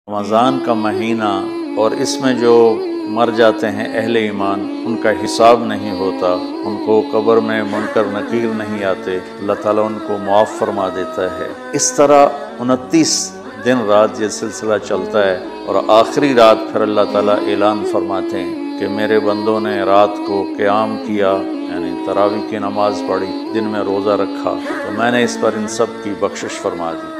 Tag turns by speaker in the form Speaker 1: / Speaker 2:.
Speaker 1: रमज़ान का महीना और इसमें जो मर जाते हैं अहले ईमान, उनका हिसाब नहीं होता, उनको कब्र में मुनकर नकीर नहीं आते, अल्लाह ताला उनको मुआफ़ फरमा देता है। इस तरह 29 दिन रात ये सिलसिला चलता है और आखिरी रात फिर अल्लाह ताला ऐलान फरमाते हैं कि मेरे बंदों ने रात को क़याम किया, यानी तरावी की नमाज़ पढ़ी, दिन में रोज़ा रखा, तो मैंने इस पर इन सब की बख्शिश फरमा दी।